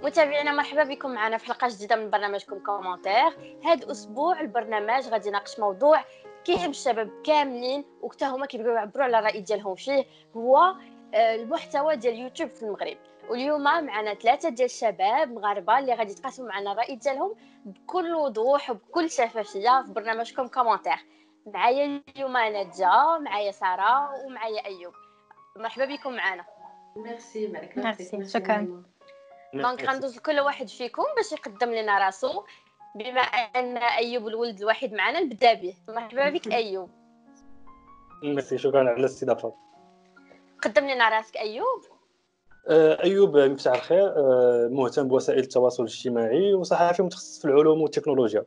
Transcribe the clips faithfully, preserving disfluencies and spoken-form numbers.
متابعينا مرحبا بكم معنا في حلقه جديده من برنامجكم كومونتير. هذا الاسبوع البرنامج غادي يناقش موضوع كيهم الشباب كاملين وحتى هما كيبغيو يعبروا على الراي ديالهم فيه، هو آه، المحتوى ديال يوتيوب في المغرب. واليوم معنا ثلاثه ديال الشباب مغاربه اللي غادي يتقاسموا معنا الراي ديالهم بكل وضوح وبكل شفافيه في برنامجكم كومونتير. معايا اليوم ناديه، معايا ساره، ومعايا ايوب. مرحبا بكم معنا. ميرسي بارك الله فيك. ميرسي، شكرا. دونك غندوز لكل واحد فيكم باش يقدم لنا راسو. بما ان ايوب الولد الوحيد معنا نبدا به. مرحبا بك ايوب. ميرسي، شكرا على الاستضافه. قدم لنا راسك ايوب. آه، ايوب مفتاح الخير، آه، مهتم بوسائل التواصل الاجتماعي وصحفي متخصص في العلوم والتكنولوجيا.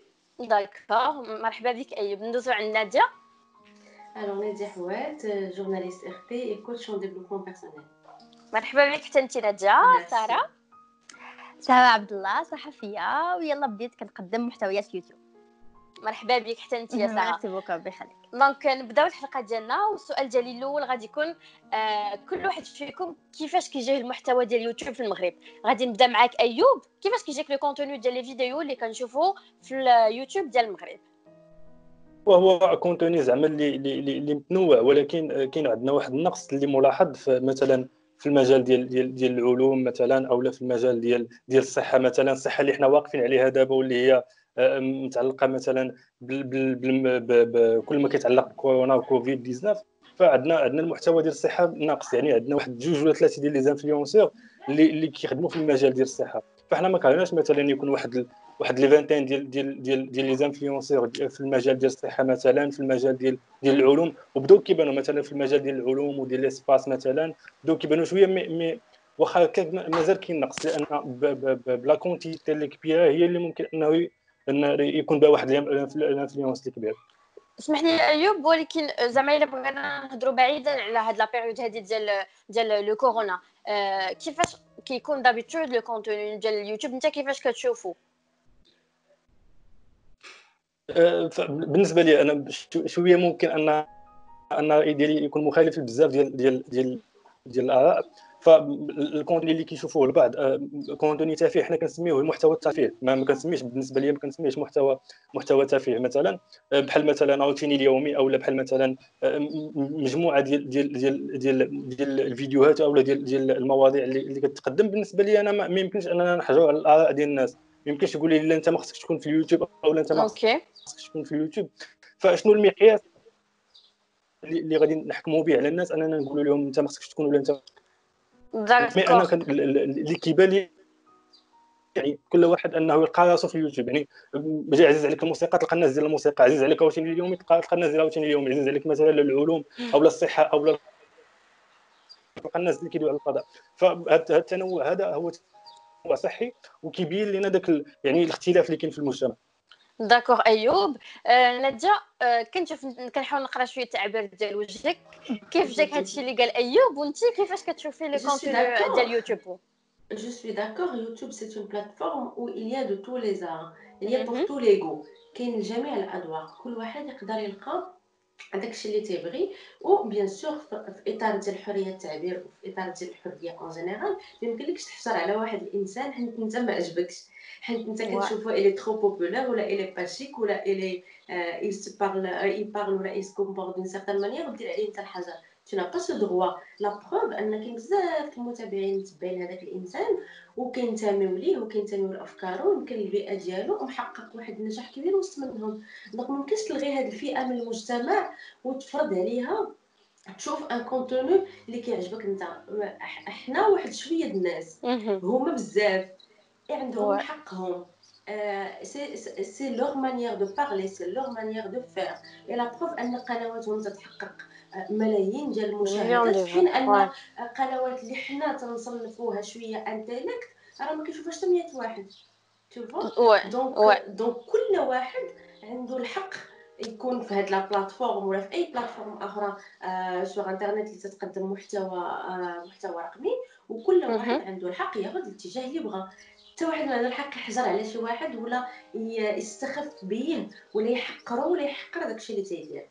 داكوغ، مرحبا بك ايوب. ندوزو عند ناديه. Alors Nadia Houat, journaliste R T et coach en développement personnel. مرحبا بك حتى انت ناديه. ساره. ساره عبد الله، صحفيه ويلا بديت كنقدم محتويات يوتيوب. مرحبا بك حتى انت يا ساره. ميرسي بوكو، ربي يخليك. دونك نبداو الحلقه ديالنا، والسؤال ديالي الاول غادي يكون آه كل واحد فيكم كيفاش كيجيه المحتوى ديال يوتيوب في المغرب. غادي نبدا معاك ايوب، كيفاش كيجيك لو كونتوني ديال لي فيديو اللي كنشوفو في اليوتيوب ديال المغرب؟ وهو كونتوني زعما اللي اللي اللي متنوع، ولكن كاين عندنا واحد النقص اللي ملاحظ في مثلا في المجال ديال ديال ديال العلوم مثلا، اولا في المجال ديال ديال الصحه مثلا. الصحه اللي حنا واقفين عليها دابا واللي هي آه، متعلقه مثلا بكل ما كيتعلق بكورونا وكوفيد تسعطاش، فعندنا عندنا المحتوى ديال الصحه ناقص. يعني عندنا واحد جوج ولا ثلاثه ديال لي زانفلونسور اللي اللي كيخدموا في المجال ديال الصحه. فاحنا ما كرهناش مثلا يكون واحد واحد لي فانتين ديال ديال ديال ديال لي زانفلونسور في المجال ديال الصحه مثلا، في المجال ديال ديال العلوم، وبداو كيبانوا مثلا في المجال ديال العلوم وديال ليسباس مثلا، بداو كيبانوا شويه مي, مي واخا مازال كاين نقص، لان بلا كونتيتي اللي كبيره هي اللي ممكن انه ان يكون بها واحد الانفلونس اللي كبير. اسمح لي ايوب، ولكن زعما الا بغينا نهضروا بعيدا على هاد لا بيريود هادي ديال ديال لو كورونا، آه كيفاش كيكون دابيتود لو كونتوني ديال اليوتيوب؟ انت كيفاش كتشوفو؟ أه بالنسبه لي انا شويه ممكن ان ان الراي ديالي يكون مخالف بزاف ديال ديال ديال ديال الاراء. فالكونتوني اللي كيشوفوه البعض كونتوني تافه، حنا كنسميوه المحتوى التافه. ما كنسميش بالنسبه لي ما كنسميهش محتوى محتوى تافه مثلا، بحال مثلا روتيني اليومي، او بحال مثلا مجموعه ديال ديال ديال ديال, ديال الفيديوهات او ديال ديال المواضيع اللي, اللي كتقدم. بالنسبه لي انا ما يمكنش اننا نحجروا على الاراء ديال الناس. ما يمكنش تقول لي لا انت ما خصكش تكون في اليوتيوب، او لا انت ما خصكش تكون في اليوتيوب. فشنو المقياس اللي غادي نحكموا به على الناس؟ اننا نقولوا لهم انت ما خصكش تكون ولا انت؟ مي انا اللي كيبان لي يعني كل واحد انه يلقى راسو في اليوتيوب. يعني باجي عزيز عليك الموسيقى تلقى الناس ديال الموسيقى، عزيز عليك روتين اليومي تلقى الناس ديال روتين اليومي، عزيز عليك مثلا العلوم او الصحه او تلقى الناس اللي كيدويو على الفضاء. فهذا التنوع هذا هو تنوع صحي وكيبين لنا داك يعني الاختلاف اللي كاين في المجتمع. داكوغ ايوب. آه ناديه، آه كنشوف كنحاول نقرا شويه التعبير ديال وجهك. كيف جاك هادشي اللي قال ايوب؟ وانت كيفاش كتشوفي لي كونتوني ديال يوتيوب؟ Je suis d'accord, YouTube c'est une plateforme où il y a de tous les arts, il y a pour tous les goûts, كاين جميع الأذواق، كل واحد يقدر يلقى داكشي اللي تيبغي. و بيان سور في اطار ديال حريه التعبير وفي اطار ديال الحريه اون جينيرال، ما يمكنلكش تحصر على واحد الانسان حيت انت ما عجبكش، حيت انت كتشوفو الي ترو بوبولار ولا الي با شيك ولا الي il se parle il parle ولا il se comporte d'une certaine manière ودير عليه انت الحجر. tu n'as pas ce droit. la preuve ان كاين بزاف المتابعين متبعين هذاك الانسان وكينتميو ليه وكينتميو لافكاره ويمكن البيئه ديالو ومحقق واحد النجاح كبير وسط منهم. دونك ممكنش تلغي هذه الفئه من المجتمع وتفرض عليها تشوف ان كونتوني اللي كيعجبك انت. احنا واحد شويه الناس هما بزاف عندهم حقهم. سي سي لور مانيير دو بارلي، سي لور مانيير دو فير. اي لا بروف ان قنواتهم تتحقق ملايين ديال المشاهدات، في حين ان قنوات اللي حنا تنصنفوها شويه انتيليكت راه ما كيشوفهاش حتى مية واحد. تشوفوا دونك دونك كل واحد عنده الحق يكون في هاد لا بلاتفورم ولا في اي بلاتفورم اخرى آه سوغ انترنت اللي تتقدم محتوى آه محتوى رقمي، وكل واحد عنده الحق ياخذ الاتجاه اللي بغى. حتى واحد ما عنده الحق يحجر على شي واحد ولا يستخف به ولا يحقره ولا يحقر داكشي اللي تيدير.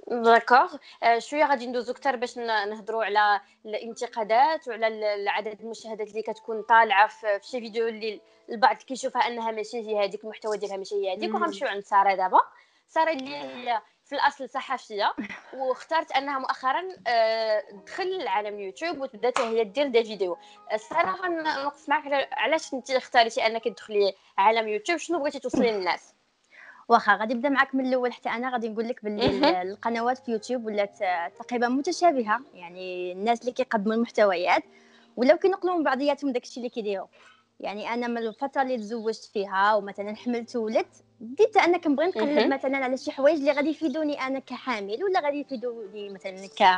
داكوغ. شويه غادي ندوزو اكثر باش نهضروا على الانتقادات وعلى العدد المشاهدات اللي كتكون طالعه في شي فيديو اللي البعض كيشوفها انها ماشي هي هذيك، المحتوى ديالها ماشي هي هذيك. وغنمشيو عند ساره دابا. ساره اللي هي في الاصل صحفيه، واختارت انها مؤخرا تدخل لعالم يوتيوب وتبدا هي دير دي فيديو. ساره غنوقف معك علاش انت اختاريتي انك تدخلي عالم يوتيوب، شنو بغيتي توصلي للناس؟ واخا غادي نبدا معك من الاول حتى انا غادي نقول لك باللي القنوات في يوتيوب ولات تقريبا متشابهه، يعني الناس اللي كيقدموا المحتويات ولاو كينقلوا من بعضياتهم داكشي اللي كيديروا. يعني انا من الفتره اللي تزوجت فيها ومثلا حملت ولدت، بديت انا كنبغي نقلب مثلا على شي حوايج اللي غادي يفيدوني انا كحامل، ولا غادي يفيدوني مثلا ك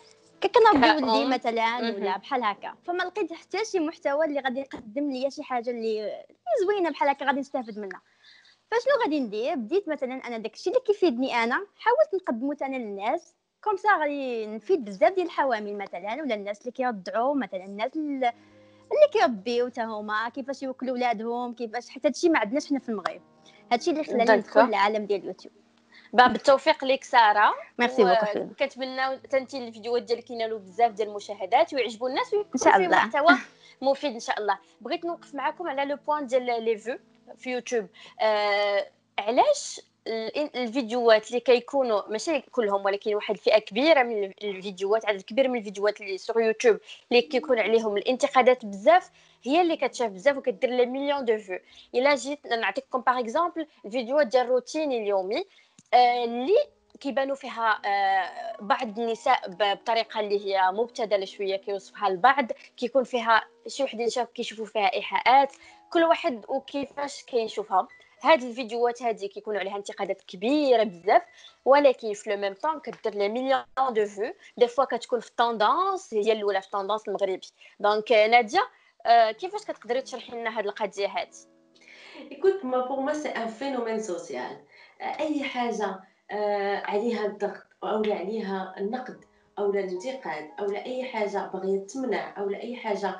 كنربي ولدي مثلا ولا بحال هكا. فما لقيت حتى شي محتوى اللي غادي يقدم لي شي حاجه اللي زوينه بحال هكا غادي نستافد منها. فشنو غادي ندير؟ بديت مثلا انا داكشي اللي كيفيدني انا حاولت نقدمو انا للناس، كوم سا غادي نفيد بزاف ديال الحوامل مثلا، ولا الناس اللي كيرضعوا مثلا، الناس اللي كيربيو حتى هما كيفاش يوكلوا ولادهم، كيفاش حتى هادشي ما عندناش حنا في المغرب. هادشي اللي خلاني ندخل العالم ديال اليوتيوب. بالتوفيق ليك ساره. ميرسي بوكو. كنتمناو تنتي الفيديوهات ديالك ينالوا بزاف ديال المشاهدات ويعجبوا الناس ويكون فيه محتوى مفيد ان شاء الله. بغيت نوقف معكم على لو بوين ديال لي فيو في يوتيوب. آه علاش الفيديوهات اللي كيكونوا ماشي كلهم ولكن واحد الفئه كبيره من الفيديوهات، عدد كبير من الفيديوهات اللي سور يوتيوب اللي كيكون عليهم الانتقادات بزاف، هي اللي كتشاف بزاف وكدير لي مليون دو فيو؟ الا جيت نعطيكم باغ اكزومبل الفيديوهات ديال الروتين اليومي اللي كيبانوا فيها بعض النساء بطريقه اللي هي مبتذله شويه كيوصفها البعض، كيكون فيها شي وحدين شاف كيشوفوا فيها ايحاءات، كل واحد وكيفاش كيشوفها. هاد الفيديوهات هادي كيكونوا عليها انتقادات كبيره بزاف، ولكن في لو ميم طون كدير لي مليون دو فيو، دي فوا كتكون في طوندونس، هي الاولى في طوندونس المغربي. دونك ناديه كيفاش كتقدري تشرحي لنا هاد القضيه هاد؟ écoute moi pour moi c'est un phénomène social. اي حاجه عليها الضغط او عليها النقد او الانتقاد او اي حاجه باغيه تمنع او اي حاجه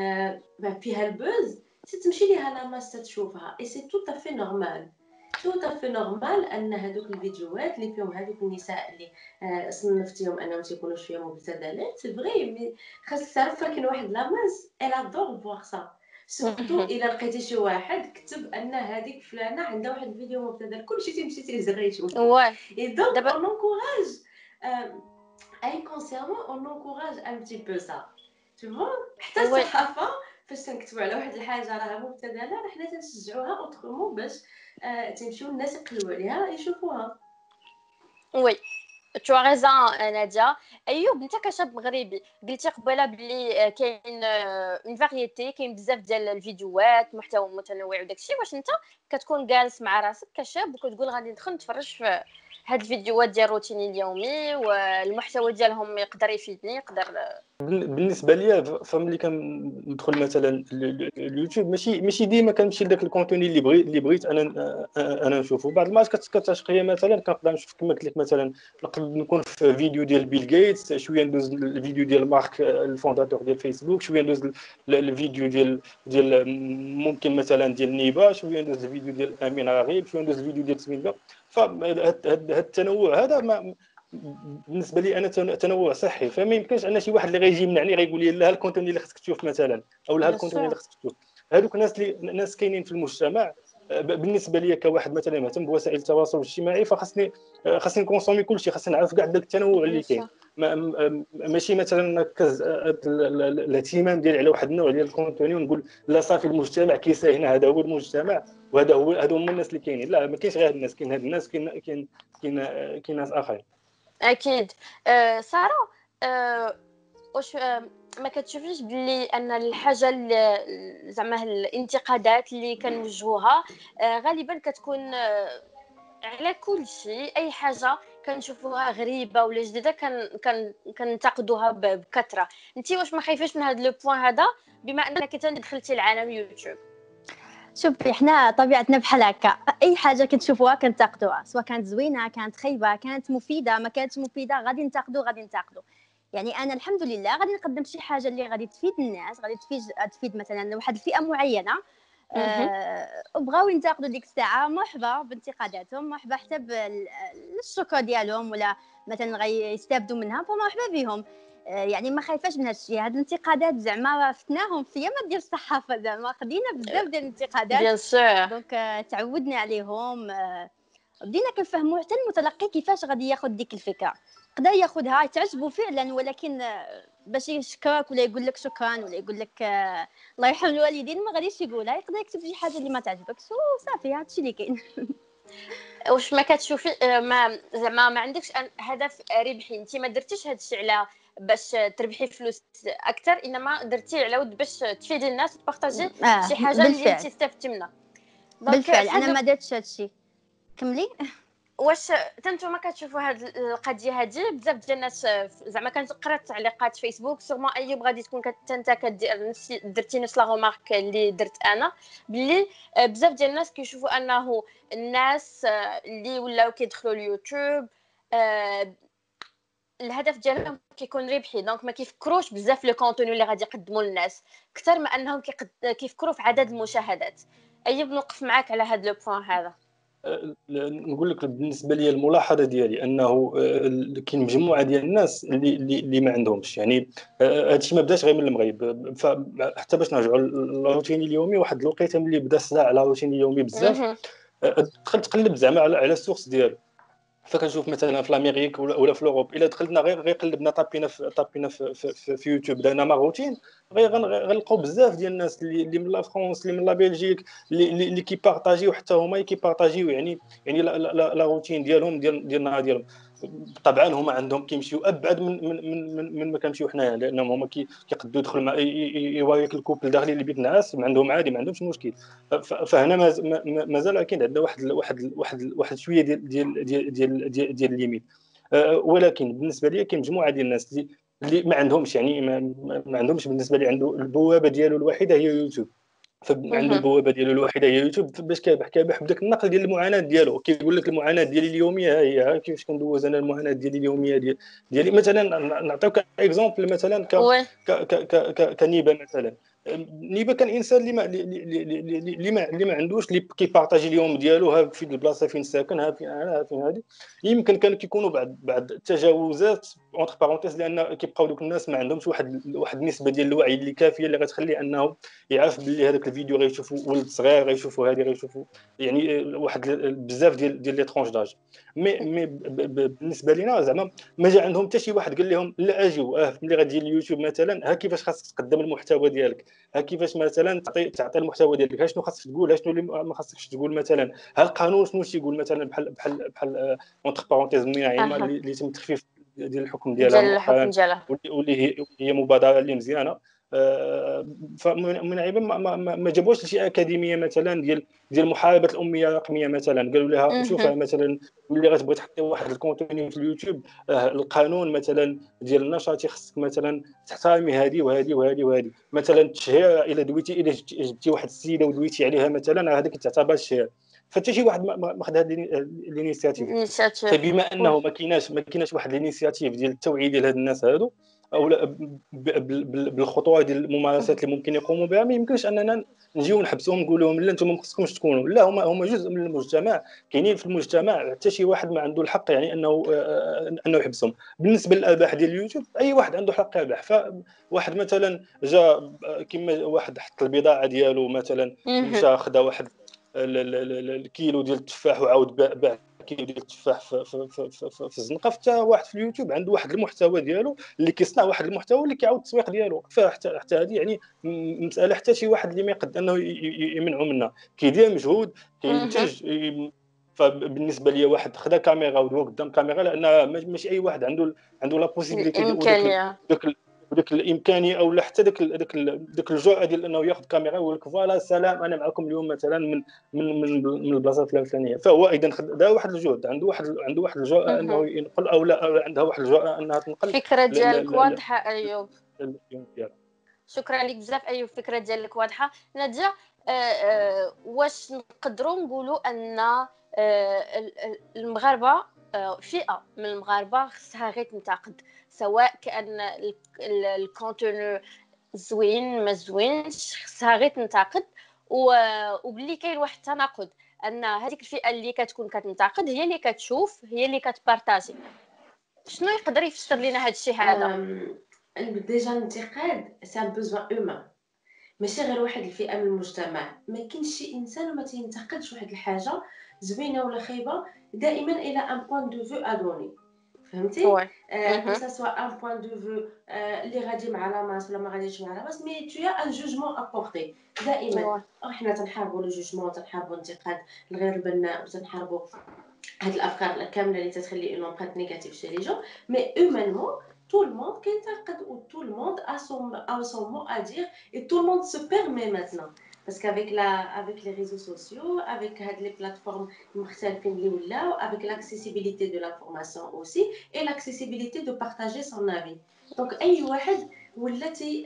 فيها البوز تتمشي ليها لا ماس تشوفها. اي سي تو افي نورمال تو افي نورمال ان هذوك الفيديوهات اللي فيهم هذوك النساء اللي صنفتيهم انهم تيكونوا شويه مبتذلات سي فري، مي خاصك تعرف كاين واحد لا ماس الا دور فوار سا. سورتو الا لقيتي شي واحد كتب ان هذيك فلانه عندها واحد الفيديو مبتذل كلشي تيمشي تيزري يشوف. واه اي دونك اون انكوراج اي كونسيرمون اون انكوراج ان بتي بو سا تو فوا. حتى الصحافه فاش تنكتبوا على واحد الحاجه راها مبتذله راه حنا تنشجعوها اوترومون باش تمشيو الناس يقلبوا عليها يشوفوها. وي تو غيزون ناديه. ايوب انت كشاب مغربي قلتي قبيله بلي كاين اون فاريتي، كاين بزاف ديال الفيديوهات محتوى متنوع وداكشي، واش انت كتكون جالس مع راسك كشاب وكتقول غادي ندخل نتفرج في هاد الفيديوهات ديال روتيني اليومي والمحتوى ديالهم يقدر يفيدني يقدر؟ بالنسبه ليا فملي كندخل مثلا اليوتيوب ماشي ماشي ديما كنمشي لذاك الكونتوني اللي بغيت اللي بغيت انا انا نشوفه. بعض المرات كتعشق ليا مثلا كنقدر نشوف كما قلت لك مثلا نقدر نكون في فيديو ديال بيل غيتس، شويه ندوز الفيديو ديال مارك الفونداتور ديال فيسبوك، شويه ندوز الفيديو ديال ديال ممكن مثلا ديال نيبا، شويه ندوز الفيديو ديال امين غريب، شويه ندوز الفيديو ديال تسميده. فهاد التنوع هذا ما بالنسبه لي انا تنوع صحي، فما يمكنش ان شي واحد اللي غيجي يمنعني غيقول لي لا الكونتوني اللي خصك تشوف مثلا او لا الكونتوني اللي خصك تشوف. هذوك الناس اللي ناس كاينين في المجتمع. بالنسبه لي كواحد مثلا مهتم بوسائل التواصل الاجتماعي فخصني خصني نكونسومي كلشي، خصني نعرف كاع داك التنوع اللي كاين. ماشي مثلا نركز الاهتمام ديالي على واحد النوع ديال الكونتوني ونقول لا صافي المجتمع كيساي هنا هذا هو المجتمع وهذا هو هادو هما الناس اللي كاينين. لا ما كاينش غير هاد الناس، كاين هاد الناس كاين كاين كاين ناس اخرين. اكيد. أه ساره أه واش أه ما كتشوفيش بلي ان الحاجه زعما الانتقادات اللي كنوجهوها أه غالبا كتكون أه على كل شيء؟ اي حاجه كنشوفوها غريبه ولا جديده كن كننتقدوها بكثره. انت واش ما خايفاش من هذا لو بوين هذا بما انك دخلتي لعالم يوتيوب؟ شوفي حنا طبيعتنا بحال هكا، اي حاجه كتشوفوها كنتقدوها، سواء كانت زوينه كانت خايبه كانت مفيده ما كانتش مفيده غادي ننتقدو غادي ننتقدو. يعني انا الحمد لله غادي نقدم شي حاجه اللي غادي تفيد الناس، غادي تفيد تفيد مثلا واحد الفئه معينه، وبغاو ينتقدوا ديك الساعه مرحبا بانتقاداتهم، مرحبا حتى بالشكر ديالهم، ولا مثلا غيستافدوا منها فمرحبا بهم. يعني ما خايفاش من هادشي. هاد الانتقادات زعما فتناهم في ياما ديال الصحافه، زعما خدينا بزاف ديال الانتقادات بيان سور، دونك تعودنا عليهم. بدينا كنفهموا حتى المتلقي كيفاش غادي ياخذ ديك الفكره. يقدر ياخذها يتعجبوا فعلا، ولكن باش يشكرك ولا يقول لك شكرا ولا يقول لك الله يرحم الوالدين ما غاديش يقولها، يقدر يكتب شي حاجه اللي ما تعجبكش وصافي. هادشي اللي كاين. واش ما كتشوفي ما زعما ما عندكش هدف ربحي؟ انت ما درتيش هادشي على باش تربحي فلوس اكثر، انما درتي على ود باش تفيدي الناس وتبارطاجي آه شي حاجه اللي انت استفدتي منها. بالفعل انا ما درتش هادشي. كملي. واش تنتوما كتشوفوا هاد القضيه هادي؟ بزاف ديال الناس زعما كنقرا تعليقات فيسبوك سورمون ايوب غادي تكون انت كدير نفس درتي نفس لا رومارك اللي درت انا، باللي بزاف ديال الناس كيشوفوا انه الناس اللي ولاو كيدخلوا اليوتيوب الهدف ديالهم كيكون ربحي، دونك ما كيفكروش بزاف لو كونتوني اللي غادي يقدموا للناس اكثر ما انهم كيفكروا في عدد المشاهدات. ايوب نوقف معاك على هذا لو بوين هذا. نقول لك بالنسبه لي الملاحظه ديالي انه كاين مجموعه ديال الناس اللي اللي ما عندهمش، يعني هادشي ما بداش غير من المغرب، فحتى باش نرجعوا للروتين اليومي واحد الوقيته ملي بدا الصداع على الروتين اليومي بزاف دخلت تقلب زعما على على السورس ديالو. فكنشوف مثلا في الامريك ولا في اوروب الا دخلنا غير غير قلبنا طابينا في طابينا في, في, في يوتيوب درنا ما روتين غير غنلقاو بزاف ديال الناس اللي, اللي من لا فرنسا اللي من لا بلجيك اللي, اللي كيبارطاجيو حتى هما كيبارطاجيو يعني يعني لا, لا, لا روتين ديالهم ديال ديال النهار ديالهم. طبعا هما عندهم كيمشيو ابعد من من من, من ما كنمشيو حنايا، لانهم هما كيقدروا يدخل مع يوريك الكوبل داخلين اللي بيت نعاس عندهم عادي ما عندهمش مشكل. فهنا مازال كاين عندنا واحد واحد واحد واحد شويه ديال ديال ديال ديال ديال, ديال الليميت. أه ولكن بالنسبه لي كاين مجموعه ديال الناس اللي اللي ما عندهمش يعني ما, ما عندهمش بالنسبه لي عنده البوابه ديالو الوحيده هي يوتيوب. فعنده البوابه ديالو الوحيده هي يوتيوب باش كيربح كيربح بداك النقل ديال المعاناه ديالو. كيقول لك المعاناه ديالي اليوميه هي كيفاش كندوز انا المعاناه ديالي اليوميه ديال ديالي. مثلا نعطيوك اكزومبل مثلا ك ك كنيبه مثلا. نيبه كان انسان اللي ما اللي ما اللي ما عندوش اللي كيبارطاجي اليوم ديالو ها في البلاصه فين ساكن ها فين انا ها فين هذه. يمكن كان كيكونوا بعد بعد التجاوزات اونتر بارونتيز لان كيبقاو دوك الناس ما عندهمش واحد واحد النسبه ديال الوعي اللي كافيه اللي غتخلي انه يعرف باللي هذاك الفيديو غيشوفوا ولد صغير غيشوفوا هذه غيشوفوا يعني واحد بزاف ديال ديال لي ترونش داج. مي مي بالنسبه لينا زعما ما جا عندهم حتى شي واحد قال لهم لا اجيو اه ملي غادي اليوتيوب مثلا ها كيفاش خاصك تقدم المحتوى ديالك، ها كيفاش مثلا تعطي تعطي المحتوى ديالك، ها شنو خاصك تقول، ها شنو اللي ما خاصكش تقول مثلا، ها القانون شنو تيقول مثلا بحال بحال بحال اونتر بارونتيز النعيمه اللي تم التخفيف ديال الحكم ديالها مؤخرا واللي هي هي مبادره اللي مزيانه. فمن عيبه ما, ما, ما جابوش شي اكاديميه مثلا ديال ديال محاربه الاميه الرقميه مثلا. قالوا لها شوف مثلا ملي غتبغي تحطي واحد الكونتوني في اليوتيوب القانون مثلا ديال النشر خصك مثلا تحترمي هذه وهذه وهذه وهذه. مثلا التشهير الا دويتي الا جبتي واحد السيده ودويتي عليها مثلا هذاك تعتبر تشهير. فحتى شي واحد ما خد هذه الانيشيتيف. فبما انه ما كايناش ما كايناش واحد الانيشيتيف ديال التوعيه ديال هاد الناس هادو او بالخطوات ديال الممارسات اللي ممكن يقوموا بها، ما يمكنش اننا نجيو نحبسوهم نقول لهم لا انتم ما خصكمش تكونوا. لا هما هما جزء من المجتمع كاينين في المجتمع. حتى شي واحد ما عنده الحق يعني انه انه يحبسهم. بالنسبه للارباح ديال اليوتيوب اي واحد عنده حق يربح. فواحد مثلا جا كما واحد حط البضاعه ديالو مثلا مشى خدا واحد الكيلو ديال التفاح وعاود باع كيلو ديال التفاح في في في في, في الزنقه. حتى واحد في اليوتيوب عنده واحد المحتوى ديالو اللي كيصنع واحد المحتوى اللي كيعاود التسويق ديالو. فحتى حتى هذه يعني مساله حتى شي واحد اللي ما يقدر انه يمنعوا منها كيدير مجهود كينتج. فبالنسبه لي واحد خدا كاميرا ودوى قدام كاميرا لان ماشي اي واحد عنده عنده لا بوسيبيليتي ديال ديك الامكانيه او حتى داك داك داك الجرأه ديال انه ياخذ كاميرا ويقول لك فوالا سلام انا معكم اليوم مثلا من من من, من البلاصات الفلانيه. فهو ايضا دار واحد الجهد عنده واحد عنده واحد الجرأه انه ينقل او لا عندها واحد الجرأه انها تنقل. الفكره ديالك واضحه ايوب. شكرا لك بزاف ايوب. الفكره ديالك واضحه. ناديه أه أه واش نقدروا نقولوا ان أه المغاربه أه فئه من المغاربه خصها غير تنتقد سواء كان الكونتوني زوين ما زوينش خصها غير تنتقد وبلي كاين واحد التناقض ان هذيك الفئه اللي كتكون كتنتقد هي اللي كتشوف هي اللي كتبارطاجي. شنو يقدر يفسر لنا هذا الشيء هذا؟ ديجا الانتقاد سي ان بوزوان اومان، ماشي غير واحد الفئه من المجتمع. ما كاينش شي انسان ما تينتقدش واحد الحاجه زوينه ولا خايبه، دائما الى ان بوين دو فو ادوني، فهمتي؟ كو سا سوا ان بوين دو فو اللي غادي مع لا ماس ولا ما غاديش مع لا ماس، مي تو يا ان جوجمون ابورتي دائما. حنا تنحاربوا لو جوجمون، تنحاربوا الانتقاد الغير بناء، وتنحاربوا هاد الافكار كامله اللي تتخلي اون امبرانت نيجاتيف شي لي جون. مي اومانمون tout le monde كينتقد و tout le monde a son a son mot à dire et tout le monde se permet maintenant parce qu'avec la avec les réseaux sociaux, avec هاد les plateformes مختلفين اللي ولاو، avec l'accessibilité de l'information aussi et l'accessibilité de partager son avis. donc اي واحد ولا تي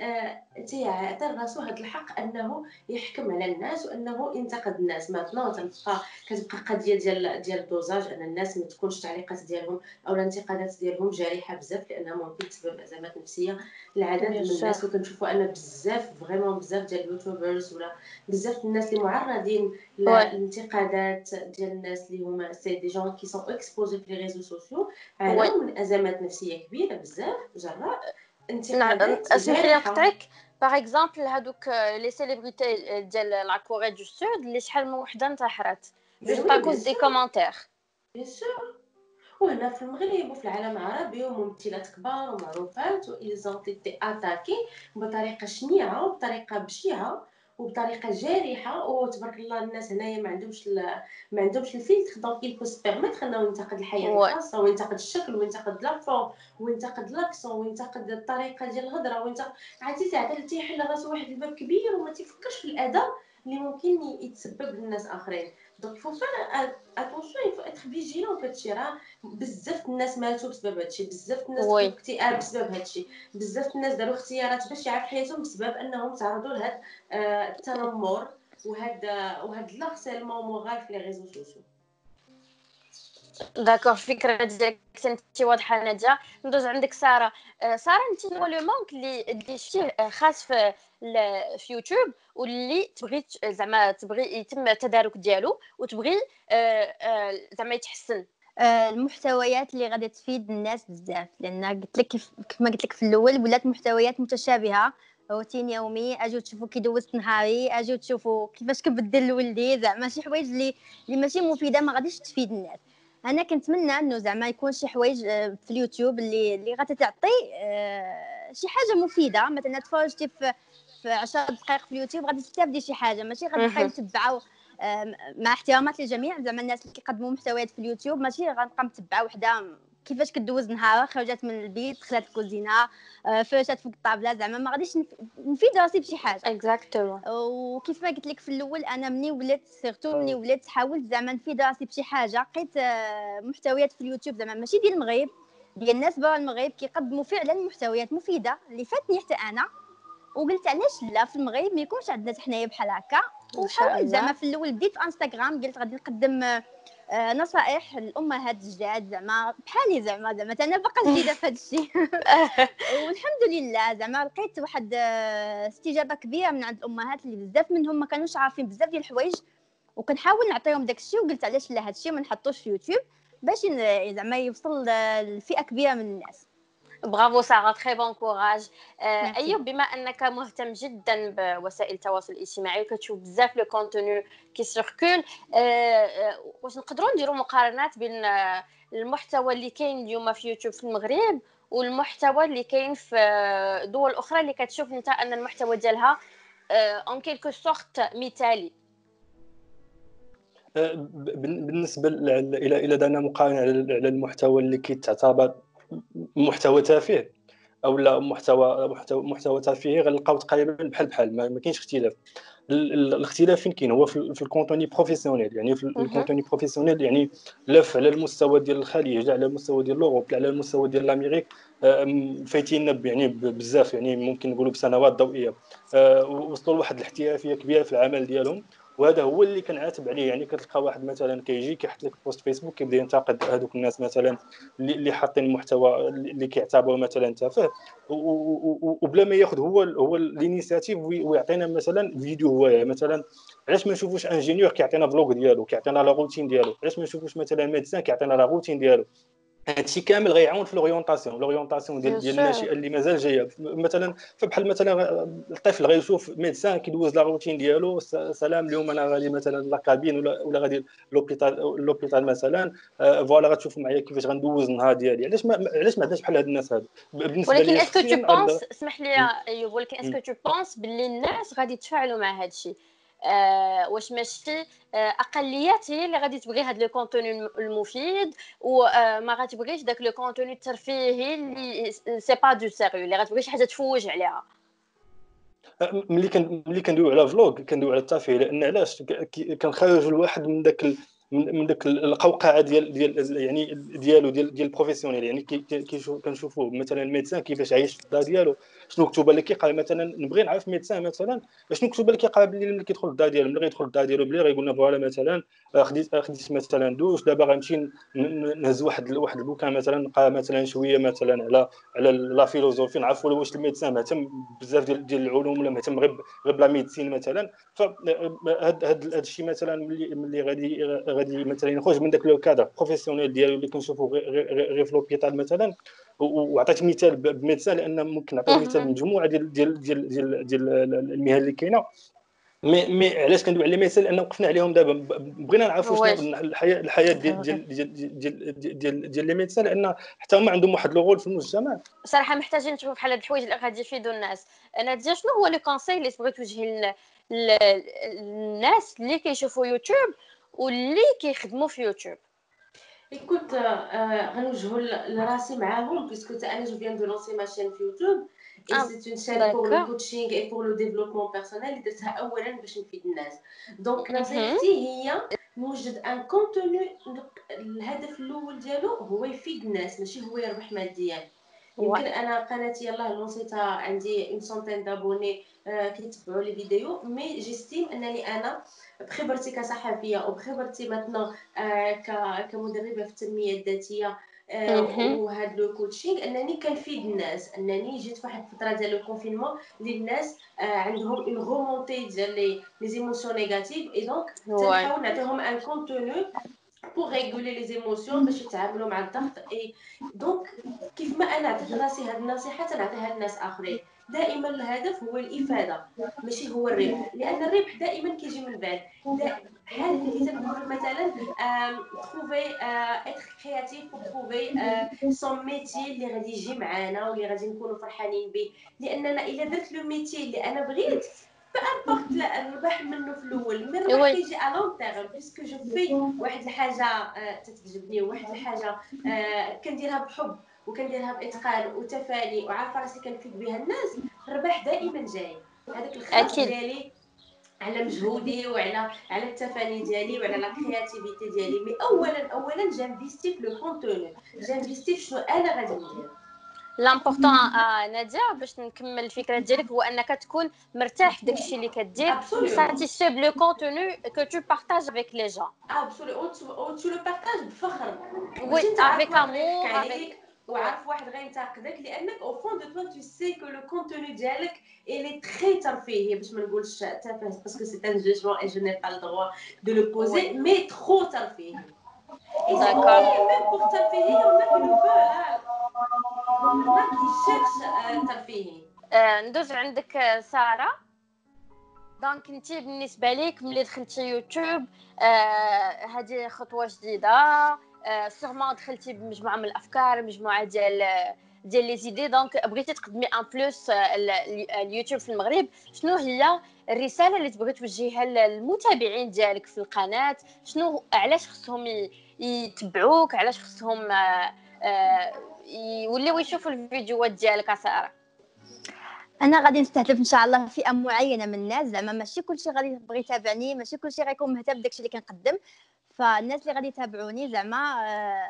تيعطي راسو هاد الحق انه يحكم على الناس وانه ينتقد الناس. ماتنا تنبقى كتبقى قضيه ديال ديال الدوزاج، ان الناس ما تكونش التعليقات ديالهم او الانتقادات ديالهم جارحه بزاف، لانها ممكن تسبب ازمات نفسيه لعدد من الناس. وكنشوفوا ان بزاف فريمون بزاف ديال اليوتيوبرز ولا بزاف الناس اللي معرضين للانتقادات ديال الناس اللي هما سي دي جون كي سون اكسبوزي في لي ريزو سوسيو، عاناو من ازمات نفسيه كبيره بزاف جراء انتقادات اسمح لي جارحه. نقطعك. باغ اكزومبل هادوك لي سيليبريتي ديال لا كوري دو سود اللي شحال من وحده انتحرت جوست باكوز دي كومونتير. بيان سور. وهنا في المغرب وفي العالم العربي وممثلات كبار ومعروفات وإلزون تيتي اتاكي بطريقه شنيعه وبطريقه بشعه وبطريقه جارحه. وتبارك الله الناس هنايا ما عندهمش ما عندهمش الفلتر، دونك يل بو سي بيرميتر انه ينتقد الحياه الخاصه وينتقد الشكل وينتقد لا فون وينتقد لاكسون وينتقد الطريقه ديال الهضره وينتقد عادي تعطي تيحل راسو واحد الباب كبير وما تيفكرش في الاذى اللي ممكن يتسبب للناس اخرين. دونك فو فار اتونسيون، يفو اتر فيجيلون فهادشي. راه بزاف الناس ماتوا بسبب هادشي، بزاف الناس دخلوا في اكتئاب بسبب هادشي، بزاف الناس داروا اختيارات باش يعرف حياتهم بسبب انهم تعرضوا لهاد التنمر وهاد وهاد لاغسيلمون مورال في لي ريزو سوسيو. داكوغ، الفكره ديالك انت واضحه ناديه. ندوز عندك ساره. ساره، انت شنو لو مونك اللي اللي شفتيه خاص في في يوتيوب واللي تبغي زعما تبغي يتم التدارك ديالو وتبغي زعما يتحسن؟ المحتويات اللي غادي تفيد الناس بزاف، لان قلت لك كيف ما قلت لك في الاول ولات محتويات متشابهه، روتين يومي، اجيو تشوفوا كي دوزت نهاري، اجيو تشوفوا كيفاش كنبدل لولدي، زعما شي حوايج اللي اللي ماشي مفيده ما غاديش تفيد الناس. انا كنتمنى انه زعما يكون شي حوايج في اليوتيوب اللي اللي غادي تعطي شي حاجه مفيده. مثلا تفرجتي في في عشر دقائق في اليوتيوب غادي تستافدي شي حاجه، ماشي غتبقاي متبعه. مع احترامات للجميع زعما الناس اللي كيقدموا محتويات في اليوتيوب، ماشي غنبقى متبعه وحده كيفاش كدوز نهارها، خرجت من البيت دخلت الكوزينه فرشات فوق الطابله، زعما ما غاديش نفيد راسي بشي حاجه. اكزاكتومون. وكيف ما قلت لك في الاول، انا مني ولات سيرتو مني ولات حاولت زعما نفيد راسي بشي حاجه، لقيت محتويات في اليوتيوب زعما ماشي ديال المغرب، ديال الناس برا المغرب كيقدموا فعلا محتويات مفيده اللي فاتني حتى انا. وقلت علاش لا في المغرب ما يكونش عندنا حنايا بحال هكا. وحاولت زعما في الاول بديت في انستغرام، قلت غادي نقدم نصائح للامهات الجداد زعما بحالي، زعما زعما انا باقا جديده في هذا الشيء. والحمد لله زعما لقيت واحد استجابه كبيره من عند الامهات اللي بزاف منهم ما كانوش عارفين بزاف ديال الحوايج، وكنحاول نعطيهم داك الشيء. وقلت علاش لا هذا الشيء ما نحطوش في يوتيوب باش زعما يوصل لفئه كبيره من الناس. برافو ساره، تري بون كوراج. ايوب، بما انك مهتم جدا بوسائل التواصل الاجتماعي وكتشوف بزاف لو كونتوني كي سيركول، واش نقدروا نديروا مقارنات بين المحتوى اللي كاين اليوم في يوتيوب في المغرب والمحتوى اللي كاين في دول اخرى اللي كتشوف انت ان المحتوى ديالها اون كيلكو سورت مثالي؟ بالنسبه الى الى دانا مقارنه على المحتوى اللي كيتعتبر محتوى تافه او لا محتوى محتوى محتوى ترفيهي، غنلقاو تقريبا بحال بحال ما كاينش اختلاف. الاختلاف فين كاين؟ هو في الكونتوني بروفيسيونيل. يعني في الكونتوني بروفيسيونيل يعني لا على المستوى ديال الخليج، لا على المستوى ديال اوروبا، لا على المستوى ديال الامريك، فايتين يعني بزاف، يعني ممكن نقولوا بسنوات ضوئيه، وصلوا لواحد الاحترافيه كبيره في العمل ديالهم. وهذا هو اللي كنعاتب عليه. يعني كتلقى واحد مثلا كيجي كيحط لك بوست فيسبوك كيبدا ينتقد هذوك الناس مثلا اللي اللي حاطين المحتوى اللي كيعتبروا مثلا تافه، و- و- و- وبلا ما ياخذ هو ال- هو الانيشيتيف ويعطينا مثلا فيديو هوايه. مثلا علاش ما نشوفوش انجينيور كيعطينا فلوق ديالو، كيعطينا لا روتين ديالو؟ علاش ما نشوفوش مثلا ميدسان كيعطينا لا روتين ديالو؟ هادشي كامل غيعاون في لورينتاسيون لورينتاسيون ديال بيان ديال سور. الناشئه اللي مازال جايه. مثلا فبحال مثلا الطفل غيشوف ميدسان كيدوز لا روتين ديالو، س- سلام اليوم انا غادي مثلا لاكابين ولا ولا غادي لوبيتال لوبيتال مثلا، آه، فوالا غتشوفوا معايا كيفاش غندوز النهار ديالي. علاش ما علاش ما عندناش بحال هاد الناس هادو؟ بالنسبه ولكن لي اسكو تو شخصيا ال- بونس، اسمح لي م- يا ايوب، ولكن م- اسكو تو بونس باللي الناس غادي يتفاعلوا مع هذا الشيء؟ آه واش ماشي آه اقليات هي اللي غادي تبغي هذا لو كونتوني المفيد، وما غاتبغيش داك لو كونتوني الترفيهي اللي سي با دو سيريو، اللي غتبغي شي حاجه تفوج عليها؟ ملي كن ملي كندويو على فلوغ كندويو على الترفيه، لان علاش ك- كي- كنخرجوا الواحد من داك ال- من من داك القوقعه ديال ديال يعني ديالو ديال ديال البروفيسيونيل. يعني كي كي- كيشوف كنشوفوا مثلا الميدسان كيفاش عايش في الدار ديالو، شنو كتب اللي كيقرا. مثلا نبغي نعرف ميدسان مثلا شنو كتب اللي كيقرا باللي ملي كيدخل للدار ديالو، ملي غيدخل للدار ديالو بلي غيقول لنا فوالا مثلا آه، خديت آه، خديت مثلا دوش، دابا غنمشي ن- ن- نهز واحد واحد البوكان مثلا نقرا مثلا شويه مثلا على على لا فيلوزوفي، نعرفوا واش الميدسان مهتم بزاف ديال ديال العلوم ولا مهتم غير غير بلا ميديسين مثلا. فهاد هاد هاد الشيء مثلا ملي ملي غادي غادي مثلا يخرج من داك لو كادر بروفيسيونيل ديالو اللي كنشوفوا غير في لوبيتال مثلا. وعطيت مثال بميدسان لان ممكن نعطي مثال مهم. مجموعه ديال ديال ديال ديال, ديال المهن اللي كاينه. مي مي علاش كندوي على مثال؟ لان وقفنا عليهم دابا، بغينا نعرفوا شنو واش الحياه الحياه ديال ديال ديال ديال ديال ديال, ديال لي ميدسان، لان حتى هما عندهم واحد لو رول في المجتمع. صراحه محتاجين نشوفوا بحال هاد الحوايج اللي غادي يفيدوا الناس. انا ديال شنو هو لو كونساي اللي تبغي توجهي لل- لل- للناس اللي كيشوفوا يوتيوب واللي كيخدموا في يوتيوب؟ Écoute, euh, غنوجهوا ل- لراسي معاهم puisque تا انا je viens de lancer ma chaîne YouTube et اه c'est une chaîne pour le داكوغ. coaching et pour le développement personnel اللي درتها اولا باش نفيد الناس. دونك مهم. نصيحتي هي نوجد ان كونتوني. الهدف الاول ديالو هو يفيد الناس ماشي هو يربح ماديا. وا يمكن انا قناتي يلاه لونسيتها عندي اون سونتين دابوني كيتبعوا لي فيديو، مي جيستيم انني انا بخبرتي كصحفيه وبخبرتي مثلا كمدربه في التنميه الذاتيه مهم. وهاد لو كوتشينغ انني كنفيد الناس. انني جيت في واحد الفتره ديال لو كونفينمون اللي الناس عندهم اون غومونتي ديال لي لي ايموسيون نيجاتيف اي دونك واي تنحاول نعطيهم ان كونتوني pour réguler les émotions باش يتعاملوا مع الضغط. اي دونك كيف ما انا عطيت راسي هاد النصيحه تنعطيها للناس اخرين. دائما الهدف هو الافاده ماشي هو الربح، لان الربح دائما كيجي من بعد. بحال اللي تنقول لك مثلا تروفي اتر كرياتيف بور تروفي سون ميتي اللي غادي يجي معانا واللي غادي نكونوا فرحانين به. لاننا الا درت لو ميتي اللي انا بغيت بامبورط الربح منه في الاول، مي الربح واي كيجي ا لون تيرم بيسكو جو في واحد الحاجه آه، تتعجبني وواحد الحاجه آه، كنديرها بحب وكنديرها باتقان وتفاني وعارفه راسي كنفيد بها الناس. الربح دائما جاي. هذاك الخلط اكيد. ديالي على مجهودي وعلى على التفاني ديالي وعلى لا كرياتيفيتي ديالي. مي اولا اولا جانفيستي في لو كونتوني، جانفيستي في شنو انا غادي ندير. لامبورطون آه ناديه باش نكمل الفكره ديالك هو انك تكون مرتاح في داكشي اللي كدير، ابسوليومون ساتيسفي بلو كونتوني كو تو بارطاج افيك لي جون. ابسوليومون وتو لو بارطاج بفخر. وي ماشي انت عارف افيك واحد غيضحك امور افيك. عليك وعارف واحد غينتقدك، لانك او فون دو توا تو سي كو لو كونتوني ديالك الي تري ترفيهي باش ما نقولش تافه باسكو سي ان جوجمون اي جو ني با الدروا دو لو وي بوزي، مي ترو ترفيهي. اي سي اوكي داكور. ميم بور ترفيهي. يونا كي لو فو لا يونا كي شيرش ترفيهي. آه ندوز عندك آه، ساره. دونك انت بالنسبه ليك ملي دخلتي يوتيوب آه هذه خطوه جديده، آه سورمون دخلتي بمجموعه من الافكار، مجموعه ديال ديال لي زيدي، دونك بغيتي تقدمي ان بلوس اليوتيوب في المغرب. شنو هي الرساله اللي تبغي توجهها للمتابعين ديالك في القناه؟ شنو علاش خصهم يتبعوك؟ علاش خصهم آه آه يوليو يشوفوا الفيديوهات ديالك ساره؟ انا غادي نستهدف ان شاء الله فئه معينه من الناس، زعما ماشي كلشي غادي يبغي يتابعني، ماشي كلشي غيكون مهتم بداكشي اللي كنقدم. فالناس اللي غادي يتابعوني زعما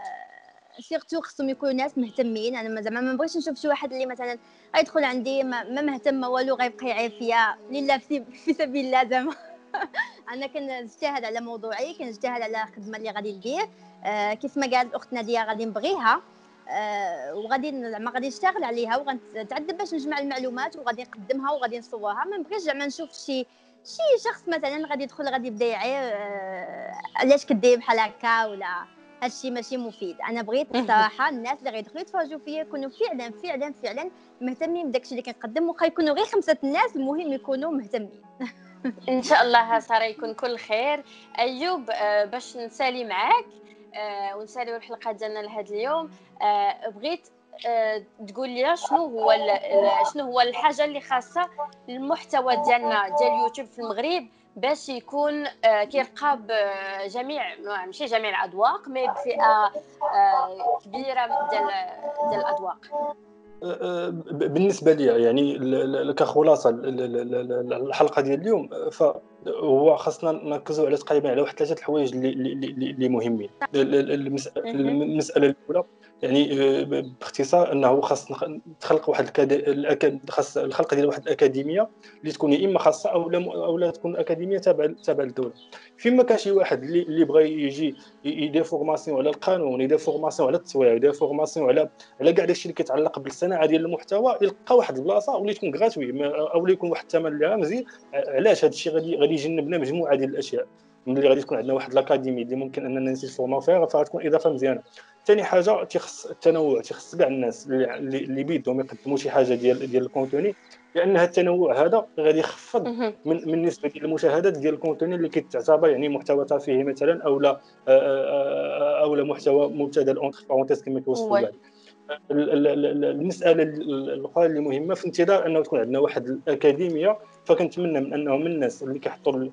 آه سيرتو خصهم يكونوا ناس مهتمين. انا زعما ما بغيتش نشوف شي واحد اللي مثلا غيدخل عندي ما, ما مهتم ما والو غيبقى يعيط فيا لله في, في سبيل الله زعما انا كنجتهد على موضوعي، كنجتهد على الخدمه اللي غادي ندير. آه كيف ما قالت اختنا ديا غادي نبغيها، آه وغادي زعما غادي نشتغل عليها وغنتعذب باش نجمع المعلومات وغادي نقدمها وغادي نصورها. ما نبغيش زعما نشوف شي شي شخص مثلا غادي يدخل غادي يبدا يعير آه علاش كدير بحال هكا ولا هادشي ماشي مفيد. انا بغيت الصراحه الناس اللي غيدخلوا يتفرجوا فيا يكونوا فعلا فعلا فعلا مهتمين بداكشي اللي كنقدم، واخا يكونوا غير خمسه الناس المهم يكونوا مهتمين. ان شاء الله ساره يكون كل خير. ايوب آه باش نسالي معاك آه ونساليو الحلقه ديالنا لهذا اليوم، آه بغيت آه تقول لي شنو هو شنو هو الحاجه اللي خاصه المحتوى ديالنا ديال يوتيوب في المغرب باش يكون آه كيرقاب آه جميع ماشي جميع الاذواق مي بفئه آه كبيره ديال ديال الاذواق. بالنسبه لي يعني كخلاصه الحلقه ديال اليوم، فهو خاصنا نركزوا على تقريبا على واحد ثلاثه الحوايج اللي اللي مهمين. المساله الاولى يعني باختصار انه خاص تخلق واحد الأكاد... خاص الخلق ديال واحد الاكاديميه اللي تكون يا اما خاصه او لا او لا تكون اكاديميه تابعه تابعه للدوله. فيما كان شي واحد اللي اللي بغى يجي يدير فورماسيون على القانون، يدير فورماسيون على التصوير، يدير فورماسيون على على كاع داكشي اللي كيتعلق بالصناعه ديال المحتوى، يلقى واحد البلاصه واللي تكون غراتوي او اللي يكون واحد الثمن اللي رمزي. علاش هذا الشيء غادي غادي يجنبنا مجموعه ديال الاشياء. ملي غادي تكون عندنا واحد لاكاديمي اللي ممكن اننا نسيفورماو فيها فغتكون اضافه مزيانه. ثاني حاجه تيخص التنوع، تيخص كاع الناس اللي اللي بيدهم يقدموا شي حاجه ديال ديال الكونتوني، لان هذا التنوع هذا غادي يخفض من من نسبه ديال المشاهدات ديال الكونتوني اللي كتعتبر يعني محتوى ترفيهي مثلا او لا او لا محتوى مبتذل اونتر بارونتيز كما كيوصفوا بعض. المساله الاخرى اللي مهمه في انتظار انه تكون عندنا واحد الاكاديميه، فكنتمنى من انهم الناس اللي كيحطوا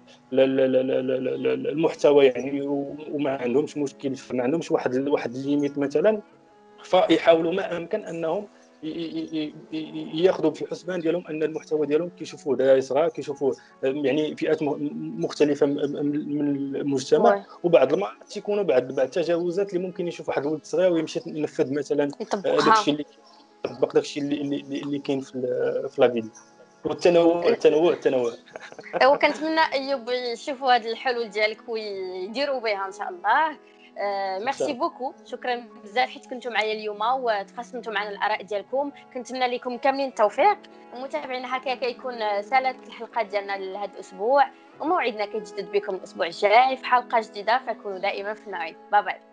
المحتوى يعني وما عندهمش مشكل، ما عندهمش واحد واحد الليميت مثلا، فيحاولوا ما امكن انهم ياخذوا في الحسبان ديالهم ان المحتوى ديالهم كيشوفوه دراري صغار، كيشوفوه يعني فئات مختلفه من المجتمع، وبعض المرات تيكونوا بعض بعض التجاوزات اللي ممكن يشوف واحد الولد صغير ويمشي ينفذ مثلا داكشي اللي يطبق داكشي اللي اللي, اللي كاين في في لا فيديو. والتنوع التنوع التنوع وكنتمنى ايوب يشوفوا هذا الحلول ديالك ويديروا بها ان شاء الله. آه، ميرسي بوكو، شكرا بزاف حيت كنتوا معايا اليوم وتقاسمتوا معنا الاراء ديالكم. كنتمنى لكم كاملين التوفيق. ومتابعينا هكا كيكون سالت الحلقه ديالنا لهذا الاسبوع، وموعدنا كيتجدد بكم الاسبوع الجاي في حلقه جديده، فكونوا دائما في الموعد. باي باي.